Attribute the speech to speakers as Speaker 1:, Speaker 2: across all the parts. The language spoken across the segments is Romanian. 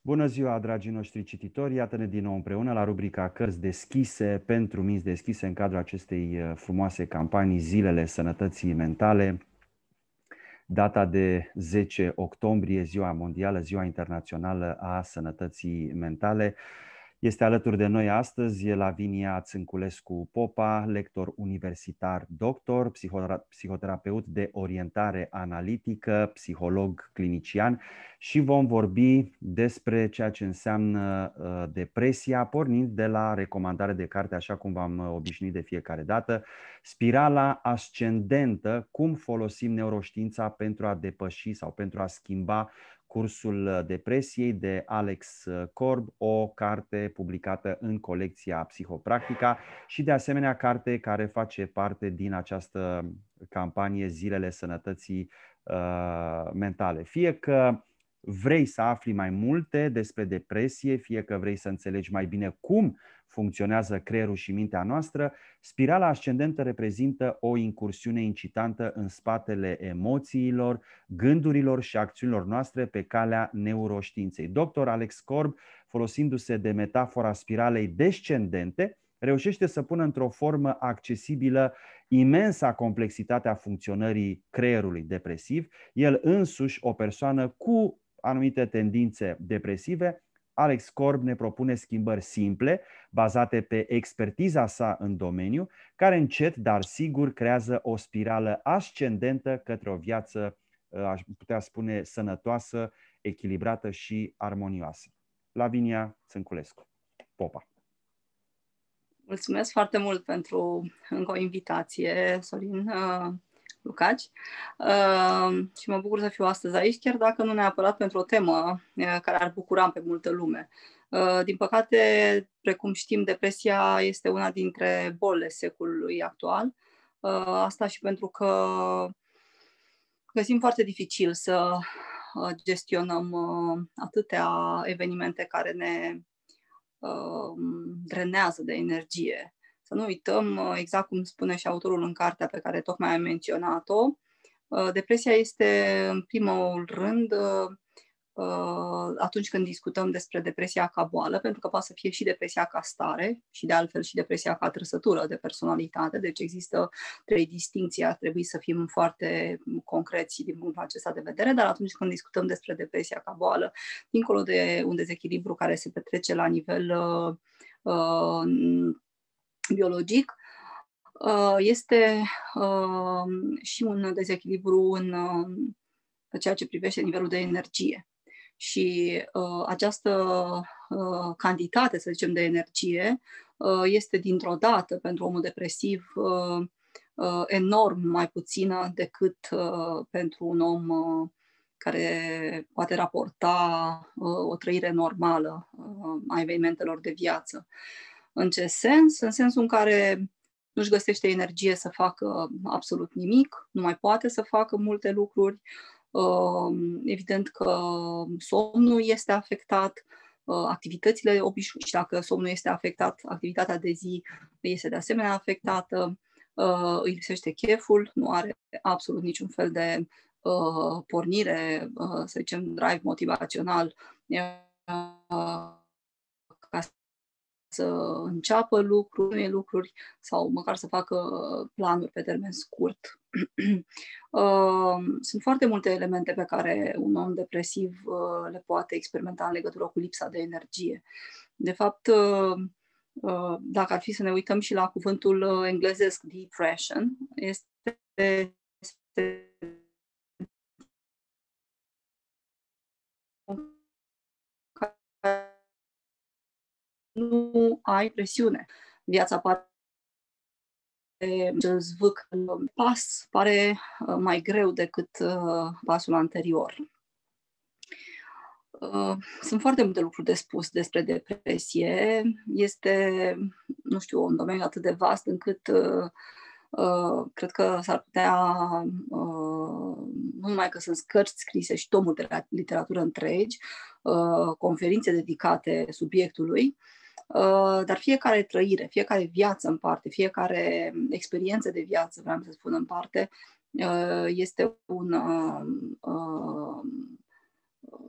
Speaker 1: Bună ziua, dragii noștri cititori! Iată-ne din nou împreună la rubrica Cărți deschise pentru minți deschise în cadrul acestei frumoase campanii Zilele Sănătății Mentale. Data de 10 octombrie, Ziua Mondială, Ziua Internațională a Sănătății Mentale. Este alături de noi astăzi Lavinia Țânculescu-Popa, lector universitar doctor, psihoterapeut de orientare analitică, psiholog clinician și vom vorbi despre ceea ce înseamnă depresia, pornind de la recomandare de carte, așa cum v-am obișnuit de fiecare dată, Spirala ascendentă, cum folosim neuroștiința pentru a depăși sau pentru a schimba cursul depresiei, de Alex Korb, o carte publicată în colecția Psihopractica și de asemenea carte care face parte din această campanie Zilele Sănătății Mentale. Fie că vrei să afli mai multe despre depresie, fie că vrei să înțelegi mai bine cum funcționează creierul și mintea noastră, spirala ascendentă reprezintă o incursiune incitantă în spatele emoțiilor, gândurilor și acțiunilor noastre pe calea neuroștiinței. Dr. Alex Korb, folosindu-se de metafora spiralei descendente, reușește să pună într-o formă accesibilă imensa complexitate a funcționării creierului depresiv. El însuși, o persoană cu anumite tendințe depresive, Alex Korb ne propune schimbări simple, bazate pe expertiza sa în domeniu, care încet, dar sigur, creează o spirală ascendentă către o viață, aș putea spune, sănătoasă, echilibrată și armonioasă. Lavinia Țânculescu, Popa.
Speaker 2: Mulțumesc foarte mult pentru încă o invitație, Sorin Lucaci. Și mă bucur să fiu astăzi aici, chiar dacă nu neapărat pentru o temă care ar bucura pe multă lume. Din păcate, precum știm, depresia este una dintre bolile secolului actual. Asta și pentru că găsim foarte dificil să gestionăm atâtea evenimente care ne drenează de energie. Să nu uităm, exact cum spune și autorul în cartea pe care tocmai am menționat-o, depresia este în primul rând atunci când discutăm despre depresia ca boală, pentru că poate să fie și depresia ca stare și de altfel și depresia ca trăsătură de personalitate, deci există trei distincții, ar trebui să fim foarte concreți din punctul acesta de vedere, dar atunci când discutăm despre depresia ca boală, dincolo de un dezechilibru care se petrece la nivel biologic, este și un dezechilibru în ceea ce privește nivelul de energie. Și această cantitate, să zicem, de energie este dintr-o dată pentru omul depresiv enorm mai puțină decât pentru un om care poate raporta o trăire normală a evenimentelor de viață. În ce sens? În sensul în care nu-și găsește energie să facă absolut nimic, nu mai poate să facă multe lucruri. Evident că somnul este afectat, activitățile obișnuite, și dacă somnul este afectat, activitatea de zi este de asemenea afectată, îi lipsește cheful, nu are absolut niciun fel de pornire, să zicem, drive motivațional ca să înceapă lucruri sau măcar să facă planuri pe termen scurt. Sunt foarte multe elemente pe care un om depresiv le poate experimenta în legătură cu lipsa de energie. De fapt, dacă ar fi să ne uităm și la cuvântul englezesc depression, este nu ai presiune. Viața pare zvâc. Pas pare mai greu decât pasul anterior. Sunt foarte multe lucruri de spus despre depresie. Este, nu știu, un domeniu atât de vast încât cred că s-ar putea, nu numai că sunt cărți scrise și tomuri de literatură întregi, conferințe dedicate subiectului, dar fiecare trăire, fiecare viață în parte, fiecare experiență de viață, vreau să spun în parte, este un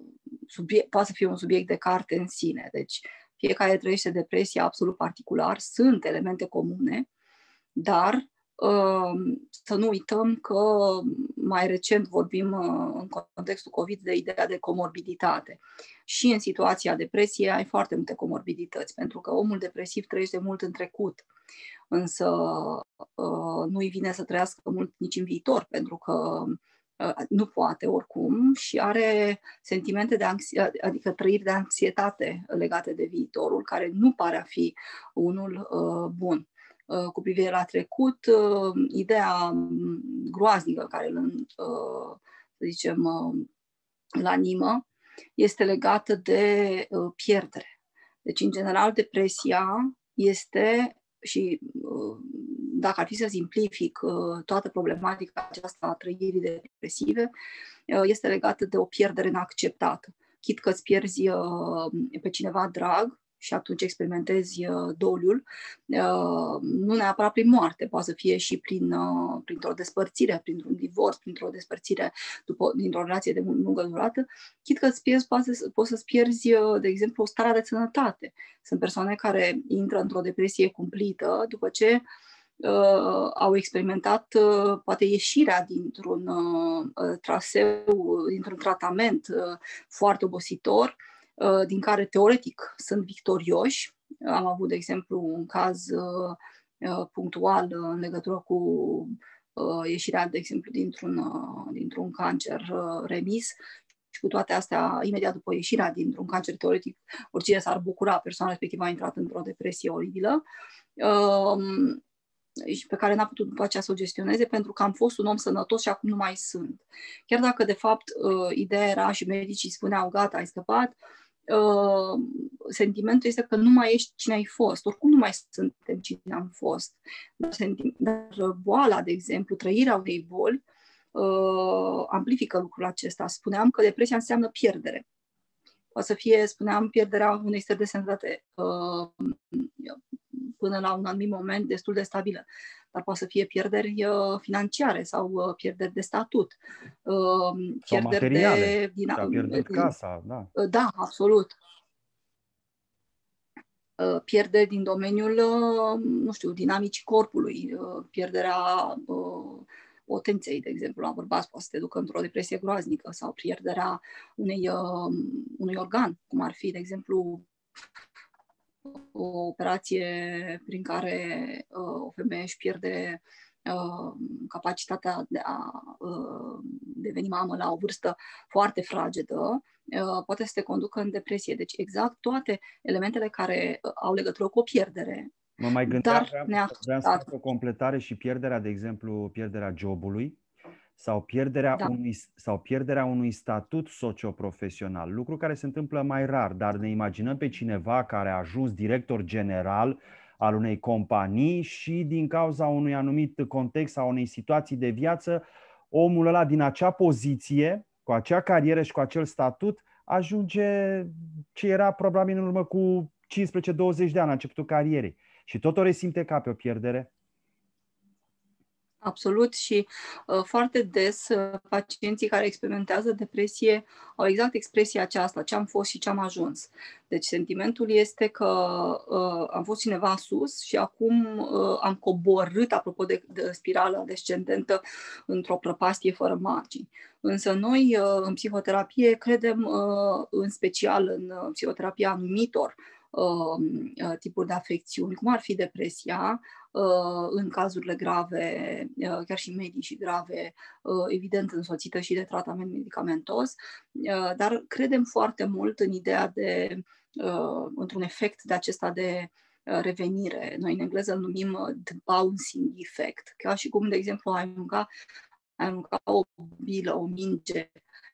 Speaker 2: poate să fie un subiect de carte în sine. Deci fiecare trăiește depresia absolut particular, sunt elemente comune, dar să nu uităm că mai recent vorbim în contextul COVID de ideea de comorbiditate. Și în situația depresiei ai foarte multe comorbidități, pentru că omul depresiv trăiește mult în trecut, însă nu-i vine să trăiască mult nici în viitor, pentru că nu poate oricum și are sentimente de adică trăiri de anxietate legate de viitorul, care nu pare a fi unul bun. Cu privire la trecut, ideea groaznică care să zicem, îl animă este legată de pierdere. Deci, în general, depresia este, și dacă ar fi să simplific toată problematica aceasta a trăirii depresive, este legată de o pierdere neacceptată. Chit că îți pierzi pe cineva drag, și atunci experimentezi doliul, nu neapărat prin moarte, poate să fie și printr-o despărțire, printr-un divorț, printr-o despărțire dintr-o relație de lungă durată, chit că îți pierzi, poți să-ți pierzi, de exemplu, o stare de sănătate. Sunt persoane care intră într-o depresie cumplită după ce au experimentat poate ieșirea dintr-un traseu, dintr-un tratament foarte obositor, din care teoretic sunt victorioși. Am avut, de exemplu, un caz punctual în legătură cu ieșirea, de exemplu, dintr-un cancer remis. Și cu toate astea, imediat după ieșirea dintr-un cancer teoretic, oricine s-ar bucura, persoana respectivă a intrat într-o depresie oribilă, și pe care n-a putut după aceea să o gestioneze, pentru că am fost un om sănătos și acum nu mai sunt. Chiar dacă, de fapt, ideea era și medicii spuneau, gata, ai scăpat, sentimentul este că nu mai ești cine ai fost. Oricum nu mai suntem cine am fost. Dar boala, de exemplu, trăirea unei boli, amplifică lucrul acesta. Spuneam că depresia înseamnă pierdere. Poate să fie, spuneam, pierderea unei stări de sănătate până la un anumit moment destul de stabilă. Dar poate să fie pierderi financiare sau pierderi de statut.
Speaker 1: Sau materiale. Și-a pierdut casa, da.
Speaker 2: Da, absolut. Pierderi din domeniul, nu știu, dinamicii corpului, pierderea potenței, de exemplu, la bărbați poate să te ducă într-o depresie groaznică, sau pierderea unui organ, cum ar fi, de exemplu, o operație prin care o femeie își pierde capacitatea de a deveni mamă la o vârstă foarte fragedă, poate să te conducă în depresie. Deci exact toate elementele care au legătură cu o pierdere.
Speaker 1: Mă mai gândeam, vreau să fac o completare și pierderea, de exemplu, pierderea jobului sau pierderea unui statut socioprofesional, lucru care se întâmplă mai rar, dar ne imaginăm pe cineva care a ajuns director general al unei companii și din cauza unui anumit context sau unei situații de viață, omul ăla din acea poziție, cu acea carieră și cu acel statut, ajunge ce era probabil în urmă cu 15-20 de ani la începutul carierei. Și tot o resimte ca pe o pierdere?
Speaker 2: Absolut, și foarte des pacienții care experimentează depresie au exact expresia aceasta, ce am fost și ce am ajuns. Deci sentimentul este că am fost cineva sus și acum am coborât, apropo de spirală descendentă, într-o prăpastie fără margini. Însă noi în psihoterapie credem în special în psihoterapia anumitor tipuri de afecțiuni, cum ar fi depresia, în cazurile grave, chiar și medii și grave, evident însoțită și de tratament medicamentos, dar credem foarte mult în ideea de, într-un efect de acesta de revenire. Noi în engleză îl numim the bouncing effect, ca și cum, de exemplu, ai arunca o bilă, o minge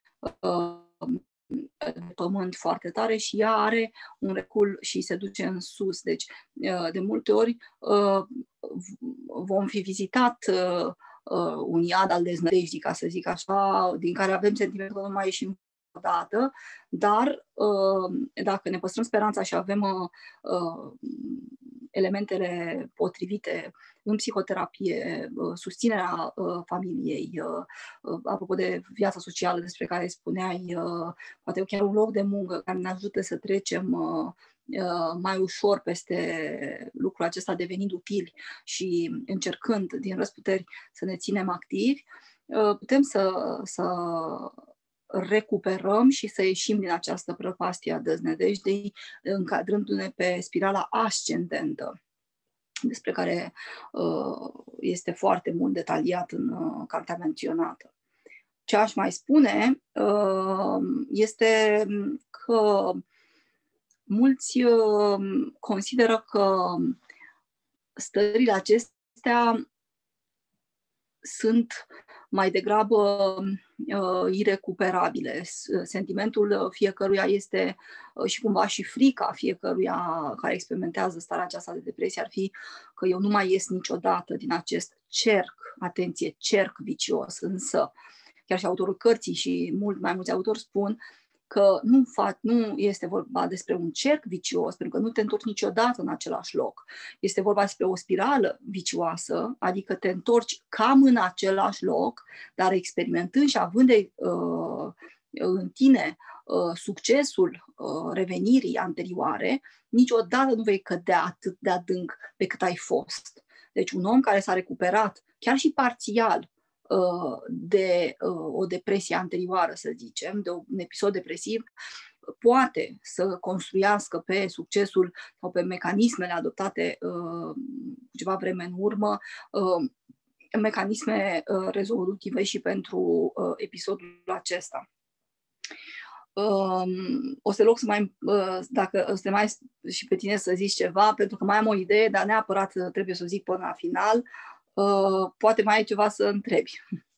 Speaker 2: de pământ foarte tare și ea are un recul și se duce în sus. Deci, de multe ori vom fi vizitat un iad al deznădejdii, ca să zic așa, din care avem sentimentul că nu mai ieșim odată, dar dacă ne păstrăm speranța și avem elementele potrivite în psihoterapie, susținerea familiei, apropo de viața socială despre care spuneai, poate chiar un loc de muncă care ne ajută să trecem mai ușor peste lucrul acesta, devenind utili și încercând din răzputeri să ne ținem activi, putem să recuperăm și să ieșim din această prăpastie a deznădejdei, încadrându-ne pe spirala ascendentă, despre care este foarte mult detaliat în cartea menționată. Ce aș mai spune este că mulți consideră că stările acestea sunt mai degrabă irecuperabile. Sentimentul fiecăruia este și cumva și frica fiecăruia care experimentează starea aceasta de depresie ar fi că eu nu mai ies niciodată din acest cerc, atenție, cerc vicios. Însă, chiar și autorul cărții și mai mulți autori spun că nu este vorba despre un cerc vicios, pentru că nu te întorci niciodată în același loc. Este vorba despre o spirală vicioasă, adică te întorci cam în același loc, dar experimentând și având în tine succesul revenirii anterioare, niciodată nu vei cădea atât de adânc pe cât ai fost. Deci un om care s-a recuperat, chiar și parțial, de o depresie anterioară, să zicem, de un episod depresiv, poate să construiască pe succesul sau pe mecanismele adoptate cu ceva vreme în urmă, mecanisme rezolutive și pentru episodul acesta. O să loc să mai, dacă o să mai și pe tine să zici ceva, pentru că mai am o idee, dar neapărat trebuie să o zic până la final. Poate mai ai ceva să întrebi.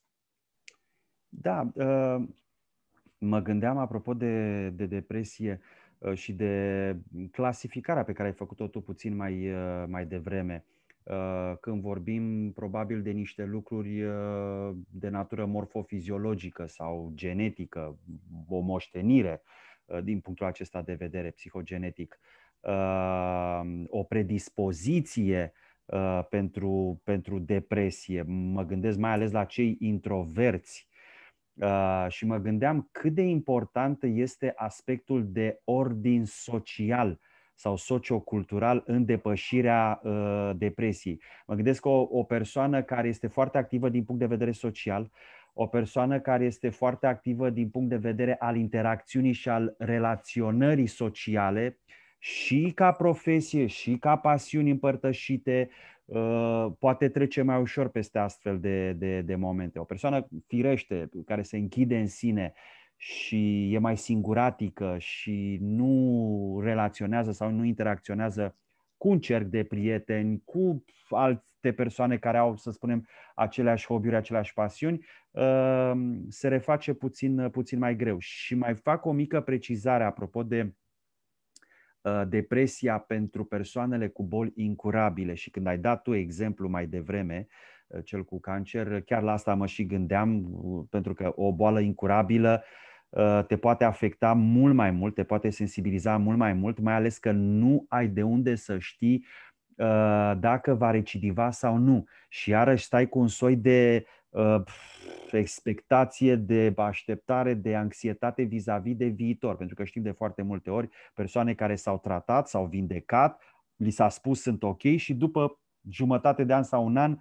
Speaker 1: Da, mă gândeam apropo de depresie și de clasificarea pe care ai făcut-o tu puțin mai devreme. Când vorbim probabil de niște lucruri de natură morfofiziologică sau genetică, o moștenire din punctul acesta de vedere psihogenetic, o predispoziție pentru depresie. Mă gândesc mai ales la cei introverți și mă gândeam cât de important este aspectul de ordin social sau sociocultural în depășirea depresiei. Mă gândesc că o persoană care este foarte activă din punct de vedere social, o persoană care este foarte activă din punct de vedere al interacțiunii și al relaționării sociale, și ca profesie, și ca pasiuni împărtășite, poate trece mai ușor peste astfel de momente. O persoană firește, care se închide în sine și e mai singuratică și nu relaționează sau nu interacționează cu un cerc de prieteni, cu alte persoane care au, să spunem, aceleași hobby-uri, aceleași pasiuni, se reface puțin mai greu. Și mai fac o mică precizare apropo de depresia pentru persoanele cu boli incurabile. Și când ai dat tu exemplu mai devreme, cel cu cancer, chiar la asta mă și gândeam, pentru că o boală incurabilă te poate afecta mult mai mult, te poate sensibiliza mult mai mult, mai ales că nu ai de unde să știi dacă va recidiva sau nu. Și iarăși stai cu un soi de expectație, de așteptare, de anxietate vis-a-vis de viitor. Pentru că știm de foarte multe ori persoane care s-au tratat, s-au vindecat, li s-a spus sunt ok și după jumătate de an sau un an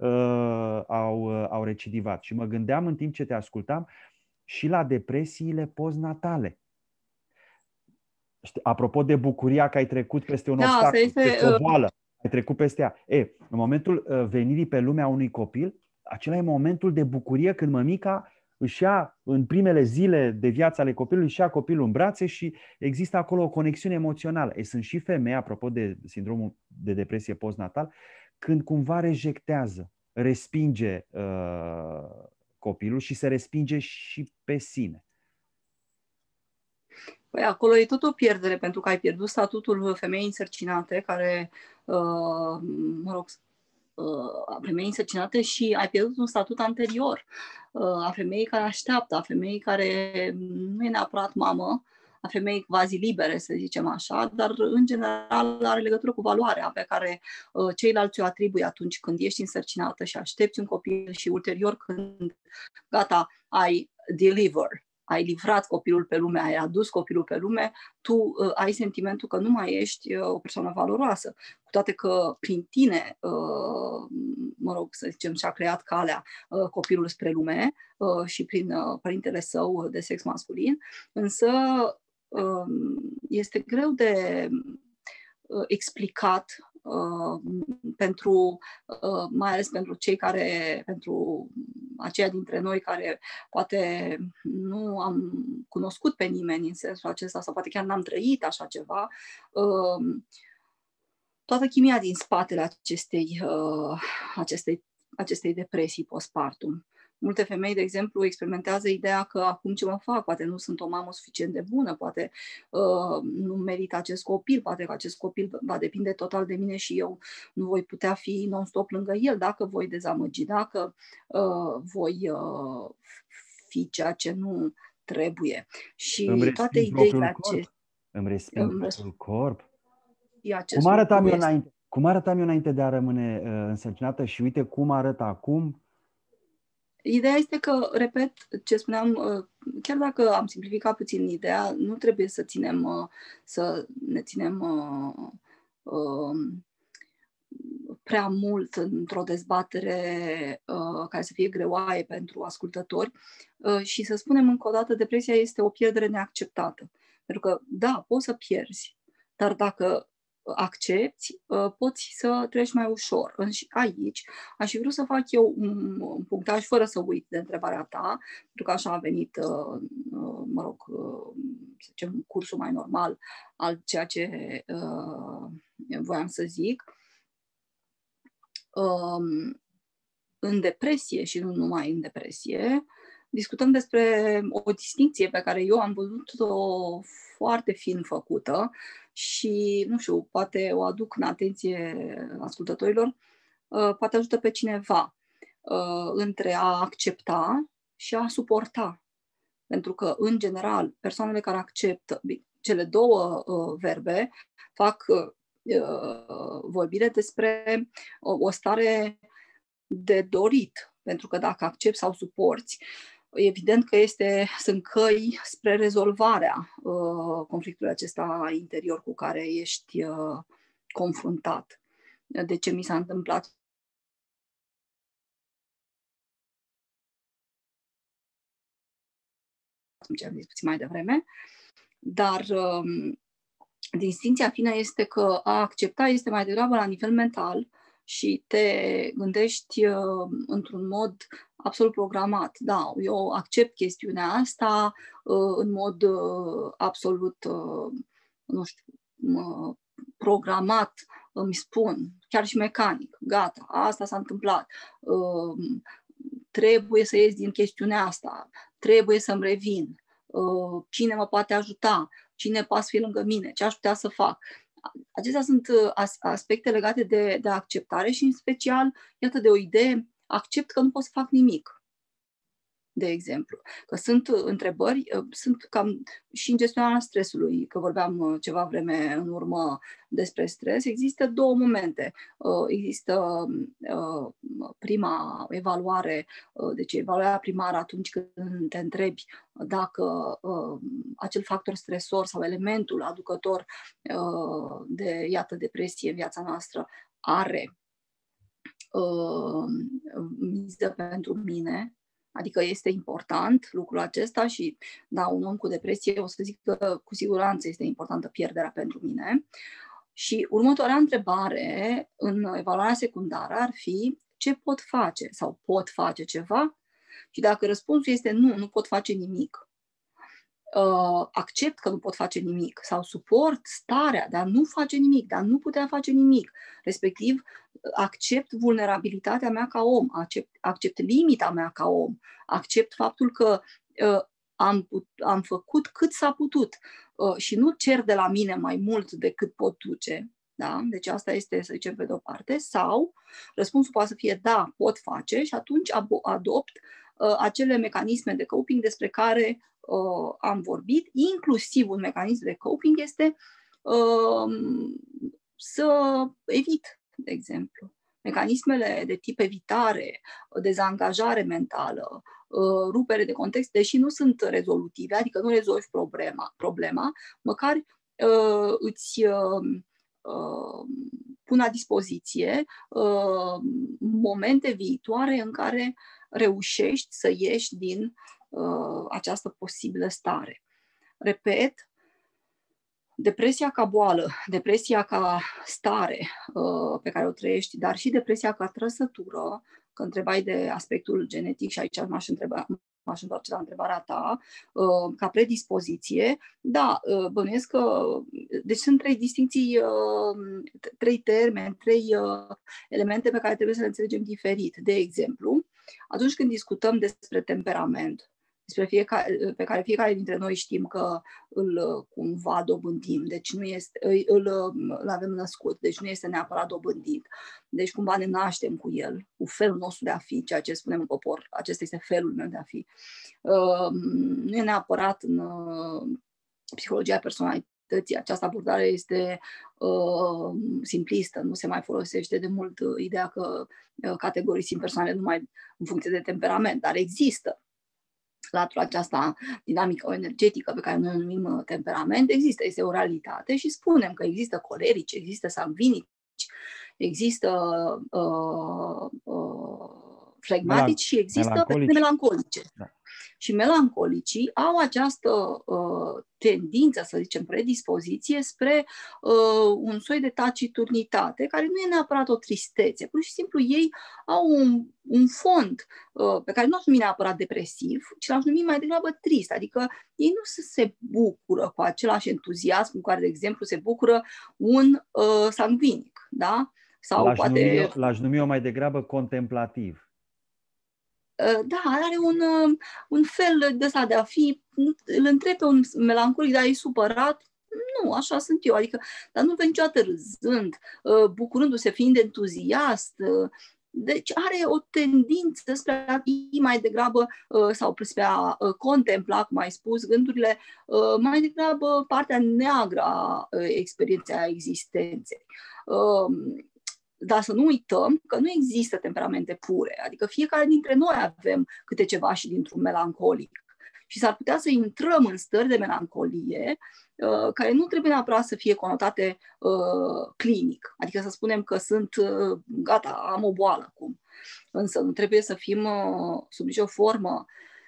Speaker 1: au recidivat. Și mă gândeam în timp ce te ascultam și la depresiile postnatale. Apropo de bucuria că ai trecut peste un obstacol, peste o boală, ai trecut peste ea. În momentul venirii pe lumea unui copil, acela e momentul de bucurie când mămica își ia în primele zile de viață ale copilului, își ia copilul în brațe și există acolo o conexiune emoțională. Sunt și femei, apropo de sindromul de depresie postnatal, când cumva rejectează, respinge copilul și se respinge și pe sine.
Speaker 2: Păi acolo e tot o pierdere, pentru că ai pierdut statutul femeii însărcinate, care, a femeii însărcinate, și ai pierdut un statut anterior, a femeii care așteaptă, a femeii care nu e neapărat mamă, a femei quasi libere, să zicem așa, dar în general are legătură cu valoarea pe care ceilalți o atribuie atunci când ești însărcinată și aștepți un copil și ulterior când gata, ai ai livrat copilul pe lume, ai adus copilul pe lume, tu ai sentimentul că nu mai ești o persoană valoroasă. Cu toate că prin tine, mă rog, să zicem, și-a creat calea copilul spre lume și prin părintele său de sex masculin, însă este greu de explicat mai ales pentru aceia dintre noi care poate nu am cunoscut pe nimeni în sensul acesta sau poate chiar n-am trăit așa ceva, toată chimia din spatele acestei depresii postpartum. Multe femei, de exemplu, experimentează ideea că acum ce mă fac? Poate nu sunt o mamă suficient de bună, poate nu merit acest copil, poate că acest copil va depinde total de mine și eu nu voi putea fi non-stop lângă el, dacă voi dezamăgi, dacă voi fi ceea ce nu trebuie. Și toate ideile acestea...
Speaker 1: Îmi resping propriul corp?
Speaker 2: Cum
Speaker 1: arătam eu înainte de a rămâne însărcinată și uite cum arăt acum?
Speaker 2: Ideea este că, repet, ce spuneam, chiar dacă am simplificat puțin ideea, nu trebuie să ne ținem prea mult într-o dezbatere care să fie greoaie pentru ascultători și să spunem încă o dată, depresia este o pierdere neacceptată. Pentru că, da, poți să pierzi, dar dacă accepti, poți să treci mai ușor. Și aici aș fi vrut să fac eu un punctaj fără să uit de întrebarea ta, pentru că așa a venit, mă rog, să zicem, cursul mai normal al ceea ce voiam să zic. În depresie și nu numai în depresie, discutăm despre o distinție pe care eu am văzut-o foarte fin făcută și, nu știu, poate o aduc în atenție ascultătorilor, poate ajută pe cineva între a accepta și a suporta. Pentru că, în general, persoanele care acceptă cele două verbe fac vorbire despre o stare de dorit. Pentru că dacă accepti sau suporți, evident că sunt căi spre rezolvarea conflictului acesta interior cu care ești confruntat. De ce mi s-a întâmplat ce am zis puțin mai devreme, dar distinția fină este că a accepta este mai degrabă la nivel mental și te gândești într-un mod absolut programat. Da, eu accept chestiunea asta în mod absolut, nu știu, programat, îmi spun, chiar și mecanic. Gata, asta s-a întâmplat. Trebuie să ies din chestiunea asta. Trebuie să-mi revin. Cine mă poate ajuta? Cine poate fi lângă mine? Ce aș putea să fac? Acestea sunt aspecte legate de acceptare și, în special, iată, de o idee, accept că nu pot să fac nimic. De exemplu, că sunt întrebări, sunt cam și în gestionarea stresului, că vorbeam ceva vreme în urmă despre stres, există două momente. Există prima evaluare, deci evaluarea primară atunci când te întrebi dacă acel factor stresor sau elementul aducător de, iată, depresie în viața noastră are miză pentru mine. Adică este important lucrul acesta și, da, un om cu depresie, o să zic că cu siguranță este importantă pierderea pentru mine. Și următoarea întrebare în evaluarea secundară ar fi ce pot face sau pot face ceva? Și dacă răspunsul este nu pot face nimic, accept că nu pot face nimic sau suport starea de a nu face nimic, de a nu putea face nimic, respectiv accept vulnerabilitatea mea ca om, accept limita mea ca om, accept faptul că am făcut cât s-a putut și nu cer de la mine mai mult decât pot duce. Da? Deci asta este, să zicem, pe de-o parte. Sau răspunsul poate să fie da, pot face și atunci adopt acele mecanisme de coping despre care am vorbit, inclusiv un mecanism de coping este să evit, de exemplu. Mecanismele de tip evitare, dezangajare mentală, rupere de context, deși nu sunt rezolutive, adică nu rezolvi problema, măcar îți pun la dispoziție momente viitoare în care reușești să ieși din această posibilă stare. Repet, depresia ca boală, depresia ca stare pe care o trăiești, dar și depresia ca trăsătură, că întrebai de aspectul genetic și aici m-aș întoarce la întrebarea ta, ca predispoziție, da, bănuiesc că, deci sunt trei distincții, trei termeni, trei elemente pe care trebuie să le înțelegem diferit. De exemplu, atunci când discutăm despre temperament, pe care fiecare dintre noi știm că îl cumva dobândim, deci nu este, îl avem născut, deci nu este neapărat dobândit. Deci cumva ne naștem cu el, cu felul nostru de a fi, ceea ce spunem în popor, acesta este felul meu de a fi. Nu e neapărat în psihologia personalității, această abordare este simplistă, nu se mai folosește de mult ideea că categorisim persoanele numai în funcție de temperament, dar există. Latura aceasta dinamică energetică pe care noi o numim temperament există, este o realitate și spunem că există colerici, există sanguinici, există flegmatici și există melancolice. Da. Și melancolicii au această tendință, să zicem, predispoziție spre un soi de taciturnitate, care nu e neapărat o tristețe. Pur și simplu ei au un fond pe care nu l-aș numi neapărat depresiv, ci l-aș numi mai degrabă trist. Adică ei nu se bucură cu același entuziasm cu care, de exemplu, se bucură un sanguinic. Da? Sau
Speaker 1: l-aș numi eu mai degrabă contemplativ.
Speaker 2: Da, are un fel de ăsta de a fi, îl întreb pe un melancolic, dar e supărat? Nu, așa sunt eu, adică, dar nu vine niciodată râzând, bucurându-se, fiind entuziast. Deci are o tendință spre a fi mai degrabă, sau spre a contempla, cum ai spus, gândurile mai degrabă partea neagră a experienței, a existenței. Dar să nu uităm că nu există temperamente pure, adică fiecare dintre noi avem câte ceva și dintr-un melancolic. Și s-ar putea să intrăm în stări de melancolie care nu trebuie neapărat să fie conotate clinic, adică să spunem că sunt, gata, am o boală acum. Însă nu trebuie să fim sub nicio formă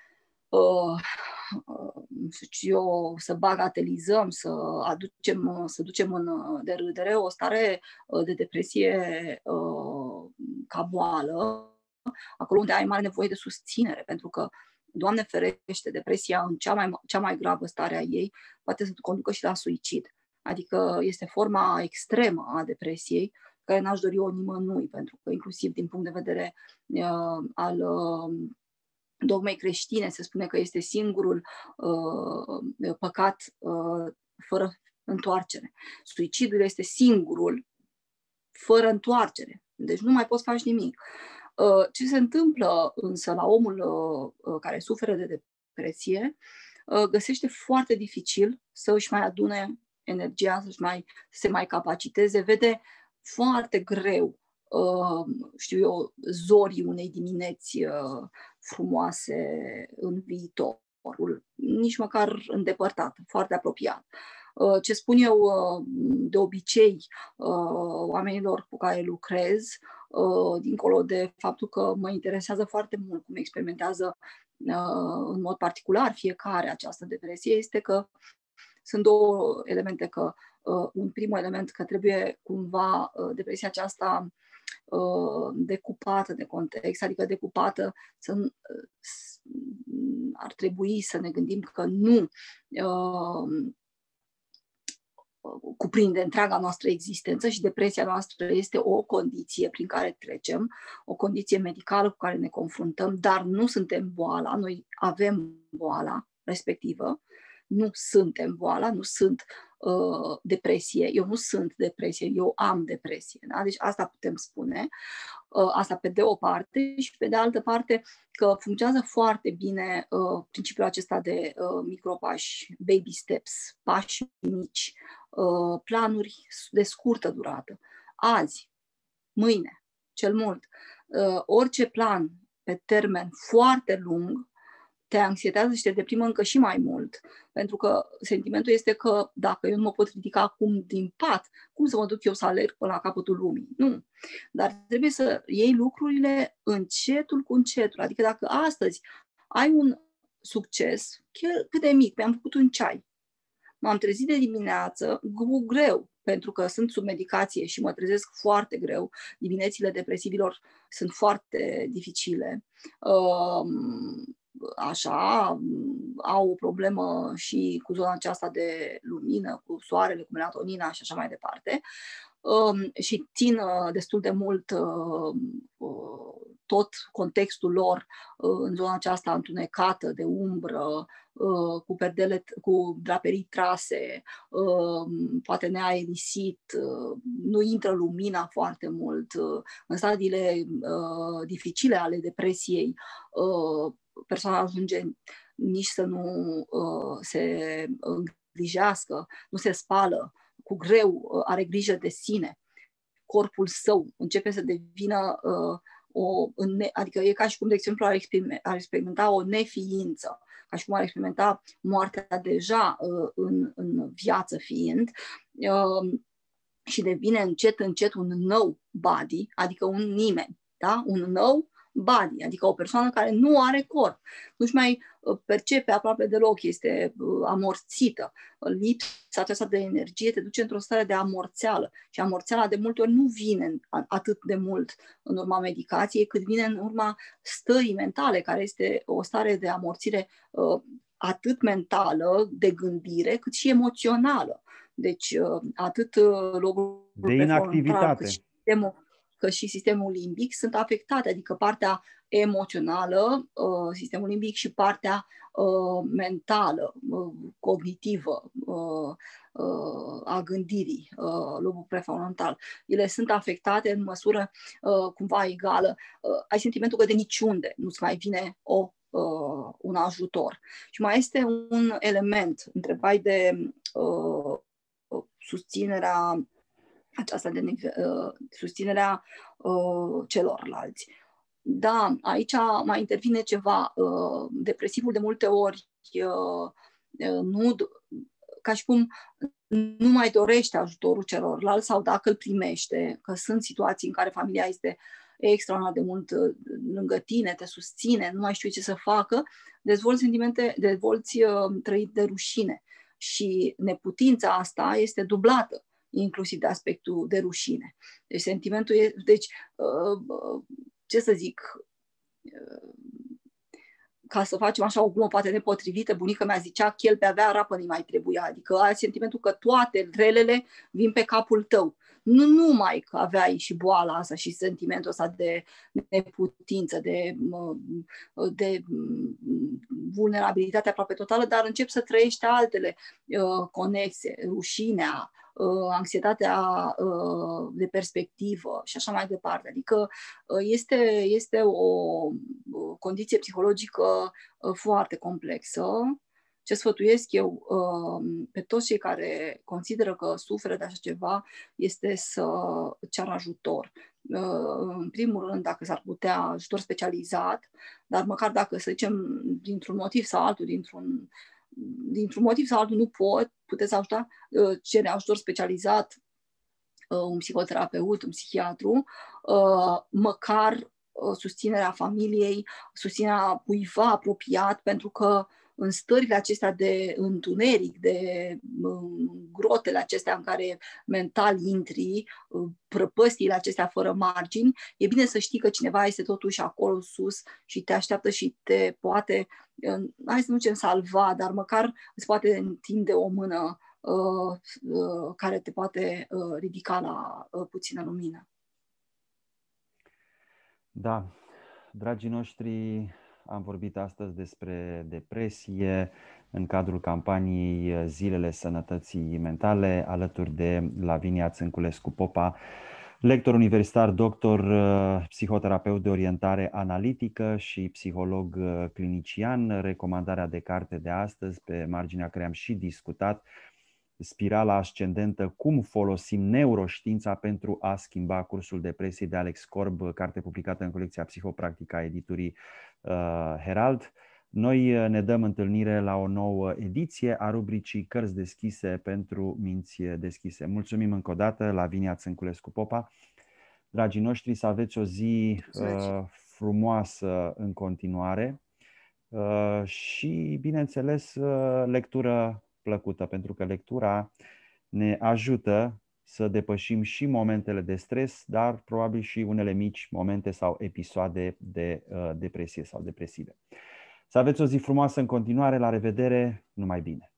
Speaker 2: să bagatelizăm, să ducem în derâdere o stare de depresie ca boală, acolo unde ai mare nevoie de susținere, pentru că, Doamne ferește, depresia în cea mai gravă stare a ei poate să conducă și la suicid. Adică este forma extremă a depresiei, care n-aș dori o nimănui, pentru că inclusiv din punct de vedere al dogmei creștine se spune că este singurul păcat fără întoarcere. Suicidul este singurul fără întoarcere. Deci nu mai poți face nimic. Ce se întâmplă însă la omul care suferă de depresie, găsește foarte dificil să își mai adune energia, să se mai capaciteze, vede foarte greu, știu eu, zorii unei dimineți frumoase în viitorul, nici măcar îndepărtat, foarte apropiat. Ce spun eu de obicei oamenilor cu care lucrez, dincolo de faptul că mă interesează foarte mult cum experimentează în mod particular fiecare această depresie, este că sunt două elemente, că un primul element că trebuie cumva depresia aceasta decupată de context, adică decupată, ar trebui să ne gândim că nu cuprinde întreaga noastră existență și depresia noastră este o condiție prin care trecem, o condiție medicală cu care ne confruntăm, dar nu suntem boala, noi avem boala respectivă, nu suntem boala, nu sunt depresie. Eu nu sunt depresie, eu am depresie. Da? Deci asta putem spune. Asta pe de o parte și pe de altă parte că funcționează foarte bine principiul acesta de micropași, baby steps, pași mici, planuri de scurtă durată. Azi, mâine, cel mult. Orice plan pe termen foarte lung te anxietează și te deprimă încă și mai mult. Pentru că sentimentul este că dacă eu nu mă pot ridica acum din pat, cum să mă duc eu să alerg până la capătul lumii? Nu. Dar trebuie să iei lucrurile încetul cu încetul. Adică dacă astăzi ai un succes, cât de mic, mi-am făcut un ceai. M-am trezit de dimineață cu greu, pentru că sunt sub medicație și mă trezesc foarte greu. Diminețile depresivilor sunt foarte dificile. Așa, au o problemă și cu zona aceasta de lumină, cu soarele, cu melatonina și așa mai departe. Și țin destul de mult tot contextul lor în zona aceasta întunecată de umbră, cu perdele, cu draperii trase, poate neaerisit, nu intră lumina foarte mult. În stadiile dificile ale depresiei, persoana ajunge nici să nu se îngrijească, nu se spală, cu greu are grijă de sine. Corpul său începe să devină adică e ca și cum, de exemplu, ar experimenta o neființă, ca și cum ar experimenta moartea deja în viață fiind, și devine încet, încet un nou body, adică un nimeni, da? Un nou body, adică o persoană care nu are corp, nu-și mai percepe aproape deloc, este amorțită. Lipsa aceasta de energie te duce într-o stare de amorțeală și amorțeala de multe ori nu vine atât de mult în urma medicației, cât vine în urma stării mentale, care este o stare de amorțire atât mentală, de gândire, cât și emoțională. Deci atât lobul prefrontal cât și sistemul limbic sunt afectate, adică partea emoțională, sistemul limbic și partea mentală, cognitivă, a gândirii, lobul prefrontal. Ele sunt afectate în măsură cumva egală. Ai sentimentul că de niciunde nu-ți mai vine un ajutor. Și mai este un element, întrebai de susținerea aceasta de susținerea celorlalți. Da, aici mai intervine ceva. Depresivul de multe ori nu, ca și cum nu mai dorește ajutorul celorlalți sau dacă îl primește, că sunt situații în care familia este extraordinar de mult lângă tine, te susține, nu mai știu ce să facă, dezvolți trăit de rușine. Și neputința asta este dublată inclusiv de aspectul de rușine. Deci sentimentul e, ce să zic, ca să facem așa o glumă poate nepotrivită, bunica mea zicea, chel pe avea, rapă nu mai trebuia. Adică ai sentimentul că toate relele vin pe capul tău. Nu numai că aveai și boala asta și sentimentul ăsta de neputință, de vulnerabilitate aproape totală, dar începi să trăiești altele conexe, rușinea, anxietatea de perspectivă și așa mai departe. Adică este o condiție psihologică foarte complexă. Ce sfătuiesc eu pe toți cei care consideră că suferă de așa ceva este să ceară ajutor. În primul rând, dacă s-ar putea, ajutor specializat, dar măcar dacă, să zicem, dintr-un motiv sau altul, dintr-un motiv sau altul nu puteți ajuta, cere ajutor specializat, un psihoterapeut, un psihiatru, măcar susținerea familiei, susținerea cuiva apropiat, pentru că în stările acestea de întuneric, de grotele acestea în care mental intri, prăpăstiile acestea fără margini, e bine să știi că cineva este totuși acolo sus și te așteaptă și te poate, hai să nu zicem salva, dar măcar îți poate întinde o mână care te poate ridica la puțină lumină.
Speaker 1: Da, dragii noștri, am vorbit astăzi despre depresie, în cadrul campaniei Zilele Sănătății Mentale, alături de Lavinia Țânculescu-Popa, lector universitar, doctor, psihoterapeut de orientare analitică și psiholog clinician. Recomandarea de carte de astăzi, pe marginea care am și discutat, Spirala ascendentă, cum folosim neuroștiința pentru a schimba cursul depresiei, de Alex Corb, carte publicată în colecția Psihopractica editurii Herald. Noi ne dăm întâlnire la o nouă ediție a rubricii Cărți deschise pentru minți deschise. Mulțumim încă o dată, Lavinia Țânculescu-Popa. Dragii noștri, să aveți o zi frumoasă în continuare și, bineînțeles, lectură plăcută, pentru că lectura ne ajută să depășim și momentele de stres, dar probabil și unele mici momente sau episoade de depresie sau depresive. Să aveți o zi frumoasă în continuare, la revedere, numai bine!